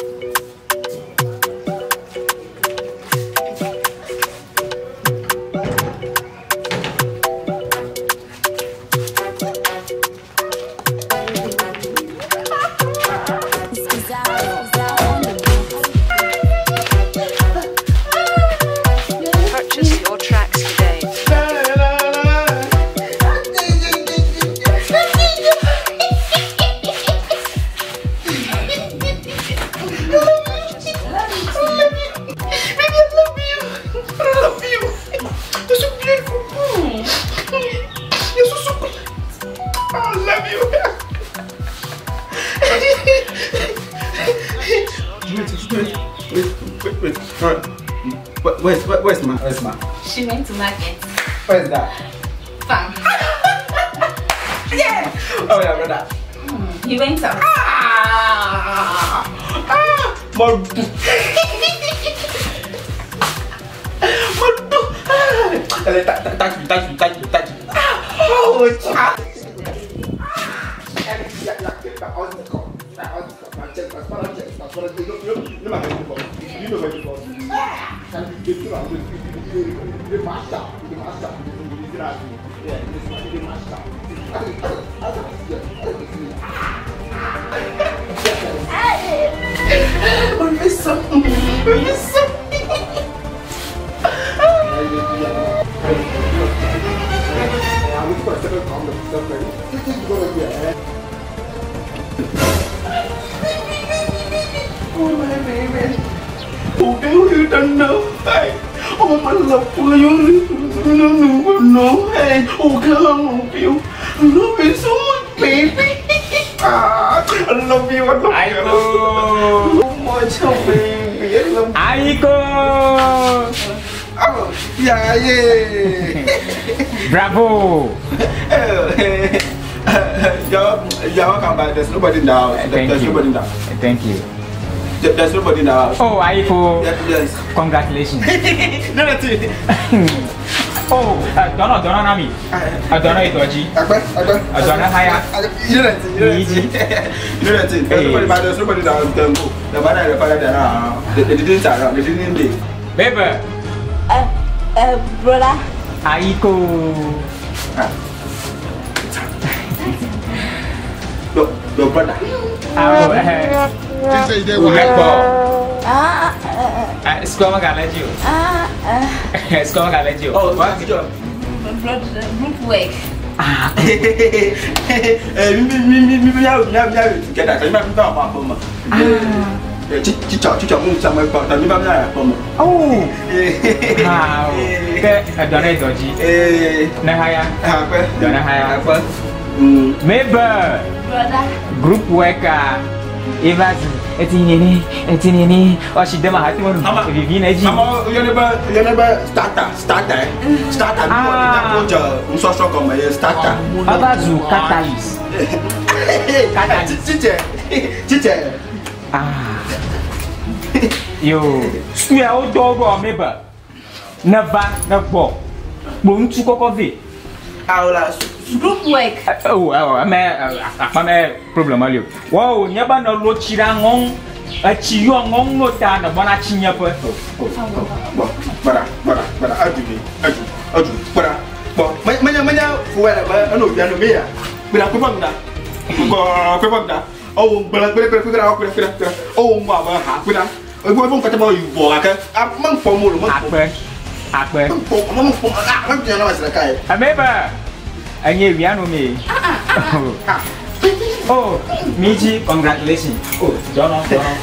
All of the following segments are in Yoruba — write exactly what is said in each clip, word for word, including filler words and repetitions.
Where's, where, where's Ma? Where's Ma? She went to market. Where's that? Farm. Yeah! Oh yeah, brother. Mm, he went out. Ah! Ah! More. More. Touch me, touch me, touch me, touch me. Oh, child. You know where you go. And you get to the master, the master, yeah, this one, the master. I miss something. I miss something. I'm going to come to somebody. This is going to be a oh, my baby. Oh, you don't know. Hey. Oh, my love for you. No, no, no. Hey. Oh, come on, you. I love you so much, baby. Ah, I love you. I love you. Oh, my child, baby. I love you. Aiko. Oh, yeah, yeah. Bravo. Y'all, y'all come back. There's nobody in the house. Thank There's you. nobody in the house. Thank you. There's nobody in the house. Oh, Aiko. Yes, yes. Congratulations. No, that's it. Oh, uh, Donna, Donna Nami. Uh, Donna Itoji. Akwe, Akwe. Uh, Donna Haya. You know that thing. You know that thing. You know that thing. There's nobody, but there's nobody that can go. The mother and the father that are they they didn't around. They didn't dig. Baby. Uh, uh, brother. Aiko. Your, your brother. Oh, eh. Ah, Uh, Squama Galadio. ah, ah. Squama Galadio. Oh, what's your Brother, group work. ah? Eh, me me me me me me ya ya ya together. So you might talk about mama. Ah. Eh, chi chi cha chi cha mo sama ba. Ta mi ba na ya mama. Oh. Wow. Ke Donna Itoji. Eh, Na Haya. Akwe. Donna Haya. Akwe. Hmm. Mabel. Brother. Group worker. Eva, it's in any, it's in any. Oh, she did my heart. Mama, Vivian, Mama, you never, you never starter, starter, starter. Ah. You know, so strong on my starter. Abazu catalyst. Catalyst. Chiche, chiche. Ah. Yo, swear old dog or Mabel. Never, never. Won't you go coffee? Group work. Oh, I'm a problem. Wow, never know what Chirangong, a Chiong, no time, a Bonachinia. Bara, bara, bara, I do me, I do, I do, bara. But my mania, wherever I know you are here. But I come on that. Come on that. Oh, but I could figure out with a oh, Mama, with a we won't cut about you, boy. I'm monk for more. Akbar, Akbar. I'm just like I. Ameba, and you know me. Oh, Miji, congratulations. Oh, Donald, Donald.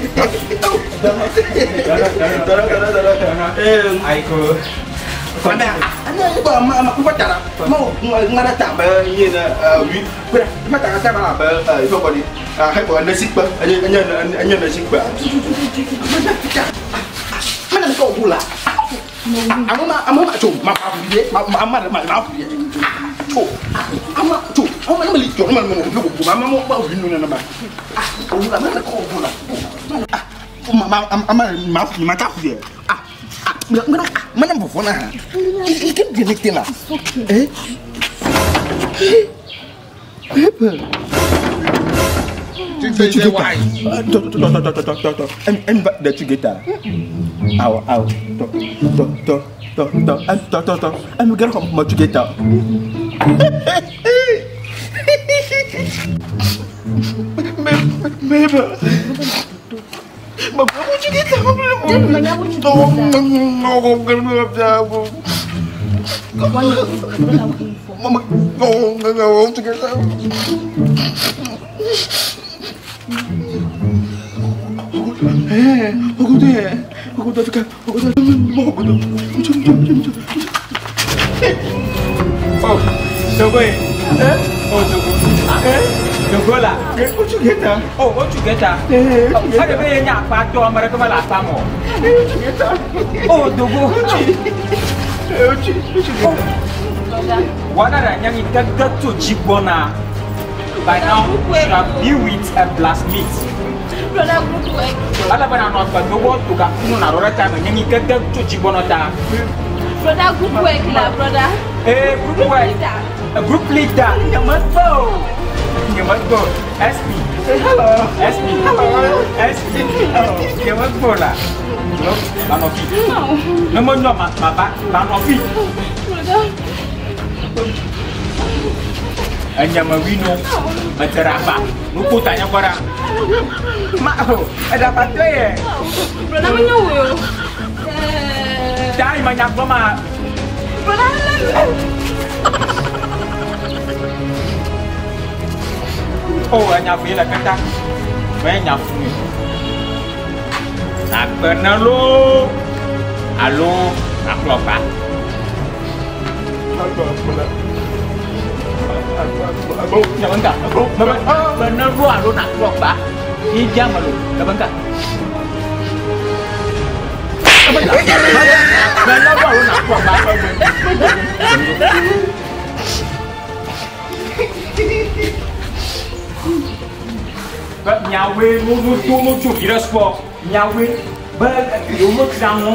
I could. Anh ấy có mà mà cũng bắt chả mau ngã đã chạm bờ như là quý quý bắt chả chạm là bờ ở chỗ bờ đi hay của anh ấy ship bờ anh anh nhân anh anh nhân là ship bờ mấy lần cậu là anh mà anh mà chủ mà mà gì mà mà mà mà nào gì chủ anh mà chủ anh mà nó mà lịch chủ mà mình nó cũng mà mà bao nhiêu nữa mà cũng là mấy lần cậu là mà mà mà mà mà mà chắc gì à Enggak, enggak, mana mau nah? Ini kan diniktin lah. Eh, Mabel, Say say why? Talk talk talk talk talk talk talk. And and the together. Ow ow. Talk talk talk talk talk. And talk talk talk. And we get come together. Mabel. Mabel, what you get? Mama, no, no, no, I'm together. Eh, aku deh, aku dah fikir, aku dah, aku dah, macam, macam, macam. Oh, Dogo, eh? Oh, Dogo, eh? Dogo lah. Kau juga? Oh, kau juga? Eh, ada banyak apa tu mereka malah kamu? Eh, juga. Oh, Dogo. Eh, juga. What are yang kita tu jibona? By now, should have be with a blast meat. Brother, good work. Ala bana not but no want to ga kuno na rora time yang kita tu jibona ta. Brother, good work lah, brother. Eh, group work. A group leader. You must go. You must go. S P. Hello. S P. Hello. S P. Hello. You must go lah. No, Banofi. No. No more no ma ma Banofi. Brother. Hanya mawino macerapa. Lupa tanya orang. Mak ho, ada apa tu ya? Brother, mana yo? Cari banyak lama. Brother, Oh, hanya bila kata banyak ni. Nak kenal lo. Halo, aku apa? Aku apa? Aku jangan tak. Aku benar lu aku nak keluar pak. Ini jam lu. Jangan tak. Benar lu aku nak keluar pak. But nyawe mu mu tu mu tu kira sport. Nyawe bal you mu kamu.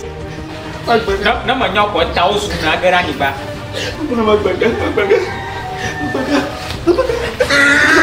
Nama nyawa kau tahu sudah gerani pak. Nama baga, baga, baga.